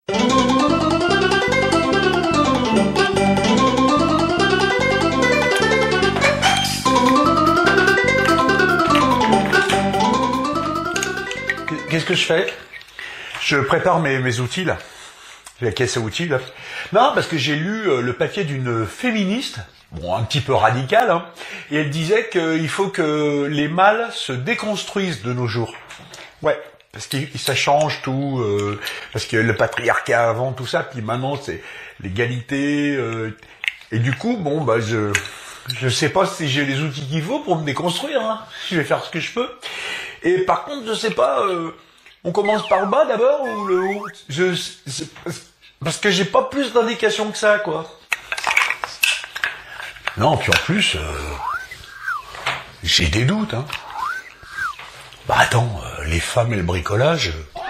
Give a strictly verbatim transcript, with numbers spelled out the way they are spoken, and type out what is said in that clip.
Qu'est-ce que je fais? Je prépare mes, mes outils, là. La caisse à outils, là. Non, parce que j'ai lu euh, le papier d'une féministe, bon, un petit peu radicale, hein, et elle disait qu'il faut que les mâles se déconstruisent de nos jours. Ouais, parce que ça change tout, euh, parce que le patriarcat avant, tout ça, puis maintenant, c'est l'égalité, euh, et du coup, bon, bah, je... Je sais pas si j'ai les outils qu'il faut pour me déconstruire, hein. Je vais faire ce que je peux. Et par contre, je sais pas, euh, on commence par le bas d'abord ou le haut? Je, je, parce que j'ai pas plus d'indications que ça, quoi. Non, puis en plus, euh, j'ai des doutes, hein. Bah attends, euh, les femmes et le bricolage... Euh,